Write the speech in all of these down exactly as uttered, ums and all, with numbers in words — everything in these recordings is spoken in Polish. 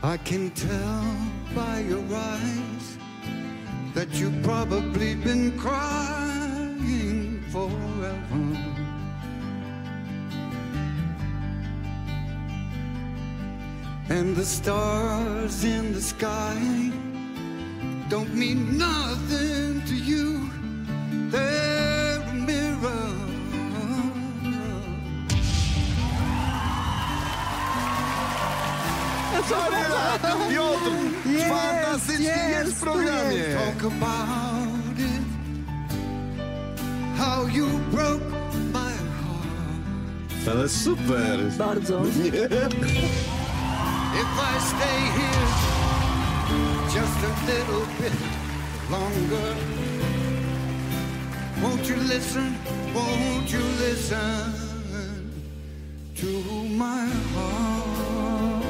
I can tell by your eyes that you've probably been crying forever. And the stars in the sky don't mean nothing to you. They're a mirror. Piotr, fantastycznie jest w programie. Talk about it, how you broke my heart. Ale super. Bardzo. If I stay here just a little bit longer, won't you listen, won't you listen to my heart?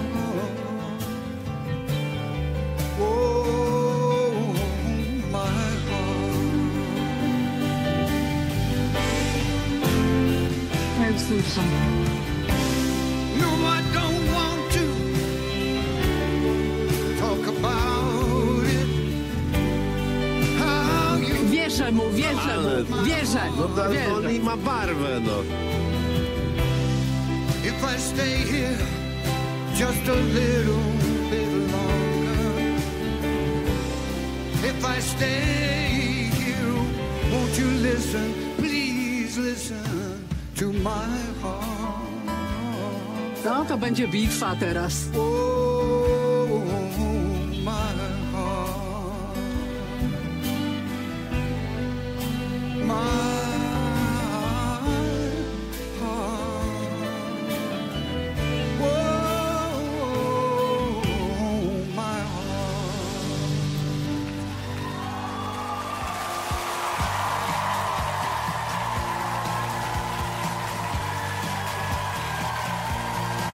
Oh, my heart. Jak słyszę. No, I don't want to talk about it. How you Wierzę mu, wierzę Ale- mu, wierzę, No tak, on wierzę. ma barwę, no. if I stay here just a little bit longer. If I stay here, won't you listen, please listen to my heart. No to będzie bitwa teraz. Oh,